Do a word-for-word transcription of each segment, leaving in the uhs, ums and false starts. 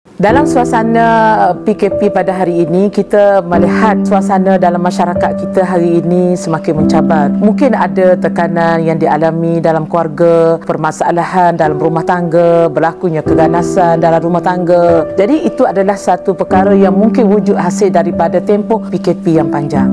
Dalam suasana P K P pada hari ini, kita melihat suasana dalam masyarakat kita hari ini semakin mencabar. Mungkin ada tekanan yang dialami dalam keluarga, permasalahan dalam rumah tangga, berlakunya keganasan dalam rumah tangga. Jadi itu adalah satu perkara yang mungkin wujud hasil daripada tempoh P K P yang panjang.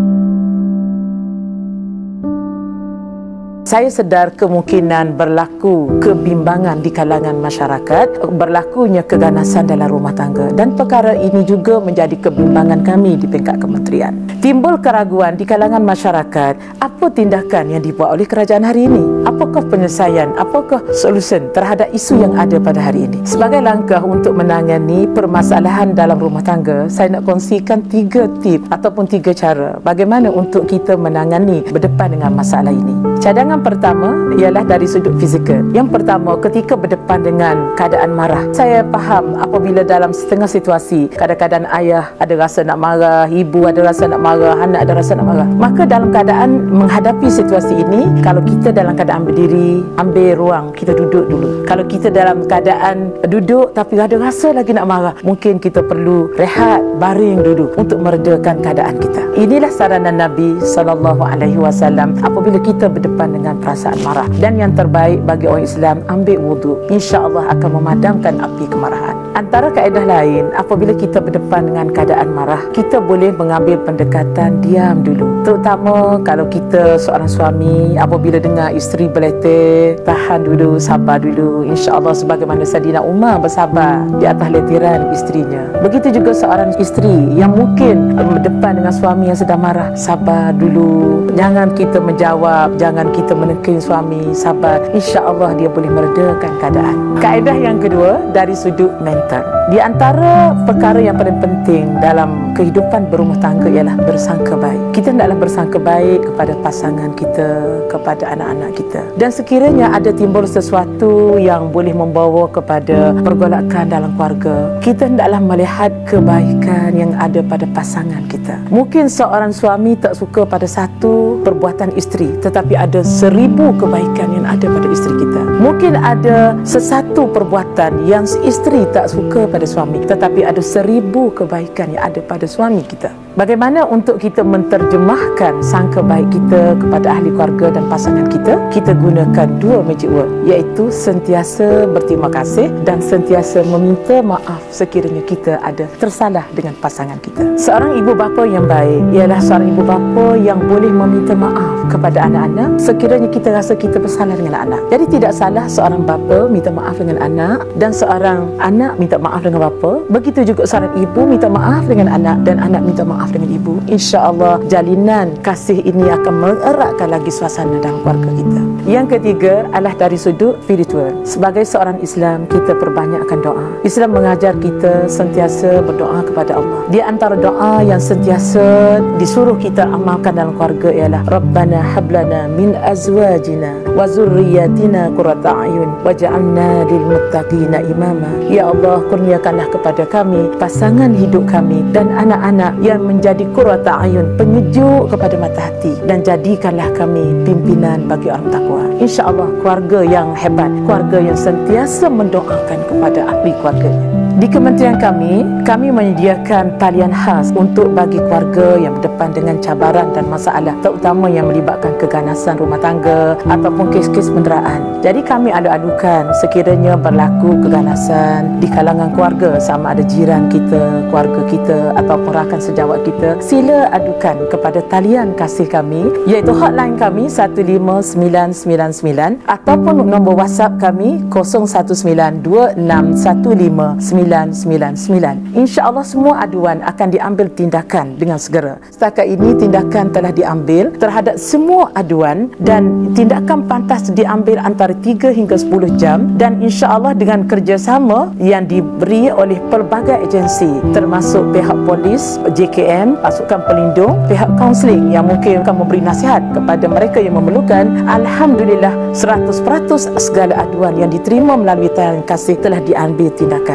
Saya sedar kemungkinan berlaku kebimbangan di kalangan masyarakat, berlakunya keganasan dalam rumah tangga, dan perkara ini juga menjadi kebimbangan kami di peringkat kementerian. Timbul keraguan di kalangan masyarakat, apa tindakan yang dibuat oleh kerajaan hari ini? Apakah penyelesaian, apakah solusi terhadap isu yang ada pada hari ini? Sebagai langkah untuk menangani permasalahan dalam rumah tangga, saya nak kongsikan tiga tip ataupun tiga cara bagaimana untuk kita menangani berdepan dengan masalah ini. Cadangan pertama ialah dari sudut fizikal. Yang pertama, ketika berdepan dengan keadaan marah. Saya faham apabila dalam setengah situasi, kadang-kadang ayah ada rasa nak marah, ibu ada rasa nak marah, anak ada rasa nak marah. Maka dalam keadaan menghadapi situasi ini, kalau kita dalam keadaan berdiri, ambil ruang, kita duduk dulu. Kalau kita dalam keadaan duduk tapi ada rasa lagi nak marah, mungkin kita perlu rehat, baring dulu untuk meredakan keadaan kita. Inilah saranan Nabi sallallahu alaihi wasallam apabila kita berdepan dengan perasaan marah. Dan yang terbaik bagi orang Islam, ambil wuduk. Insya-Allah akan memadamkan api kemarahan. Antara kaedah lain, apabila kita berdepan dengan keadaan marah, kita boleh mengambil pendekatan diam dulu. Terutama kalau kita seorang suami, apabila dengar isteri berletih, tahan dulu, sabar dulu. Insya-Allah sebagaimana Saidina Umar bersabar di atas letiran isterinya. Begitu juga seorang isteri yang mungkin berdepan dengan suami yang sedang marah, sabar dulu. Jangan kita menjawab, jangan kita menekan suami, sabar. Insya-Allah dia boleh meredakan keadaan. Kaedah yang kedua dari sudut mental. Di antara perkara yang paling penting dalam kehidupan berumah tangga ialah bersangka baik. Kita hendaklah bersangka baik kepada pasangan kita, kepada anak-anak kita. Dan sekiranya ada timbul sesuatu yang boleh membawa kepada pergolakan dalam keluarga, kita hendaklah melihat kebaikan yang ada pada pasangan kita. Mungkin seorang suami tak suka pada satu perbuatan isteri, tetapi ada seribu kebaikan yang ada pada isteri kita. Mungkin ada sesuatu perbuatan yang isteri tak suka pada suami, tetapi ada seribu kebaikan yang ada pada suami kita. Bagaimana untuk kita menterjemahkan sangka baik kita kepada ahli keluarga dan pasangan kita? Kita gunakan dua magic word, iaitu sentiasa berterima kasih dan sentiasa meminta maaf sekiranya kita ada tersalah dengan pasangan kita. Seorang ibu bapa yang baik ialah seorang ibu bapa yang boleh meminta maaf kepada anak-anak sekiranya kita rasa kita bersalah dengan anak. Jadi tidak salah seorang bapa minta maaf dengan anak dan seorang anak minta maaf dengan bapa. Begitu juga seorang ibu minta maaf dengan anak dan anak minta maaf dengan ibu. Insya-Allah jalinan kasih ini akan mengeratkan lagi suasana dalam keluarga kita. Yang ketiga adalah dari sudut spiritual. Sebagai seorang Islam, kita perbanyakkan doa. Islam mengajar kita sentiasa berdoa kepada Allah. Di antara doa yang sentiasa disuruh kita amalkan dalam keluarga ialah Rabbana hablana min azwajina wa zurriyyatina qurrata a'yun waj'alna lil muttaqina imama. Ya Allah, kurniakanlah kepada kami pasangan hidup kami dan anak-anak yang menjadi qurrata a'yun, penyejuk kepada mata hati, dan jadikanlah kami pimpinan bagi orang takwa. Insya-Allah keluarga yang hebat, keluarga yang sentiasa mendoakan kepada ahli keluarganya. Di kementerian kami, kami menyediakan talian khas untuk bagi keluarga yang berdepan dengan cabaran dan masalah, terutama yang melibatkan keganasan rumah tangga ataupun kes-kes penderaan. Jadi kami adu-adukan sekiranya berlaku keganasan di kalangan keluarga, sama ada jiran kita, keluarga kita ataupun rakan sejawat kita, sila adukan kepada talian kasih kami, iaitu hotline kami satu lima sembilan sembilan sembilan ataupun nombor WhatsApp kami kosong satu sembilan dua enam satu lima sembilan sembilan sembilan. Insya-Allah semua aduan akan diambil tindakan dengan segera. Setakat ini tindakan telah diambil terhadap semua aduan dan tindakan pantas diambil antara tiga hingga sepuluh jam, dan insya-Allah dengan kerjasama yang diberi oleh pelbagai agensi termasuk pihak polis, J K M, pasukan pelindung, pihak kaunseling yang mungkin akan memberi nasihat kepada mereka yang memerlukan. Alhamdulillah seratus peratus segala aduan yang diterima melalui talian kasih telah diambil tindakan. Saya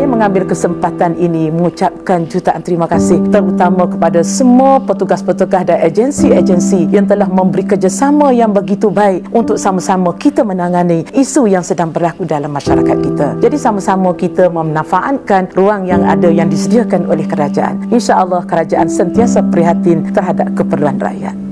mengambil kesempatan ini mengucapkan jutaan terima kasih terutama kepada semua petugas-petugas dan agensi-agensi yang telah memberi kerjasama yang begitu baik untuk sama-sama kita menangani isu yang sedang berlaku dalam masyarakat kita. Jadi sama-sama kita memanfaatkan ruang yang ada yang disediakan oleh kerajaan. Insya-Allah kerajaan sentiasa prihatin terhadap keperluan rakyat.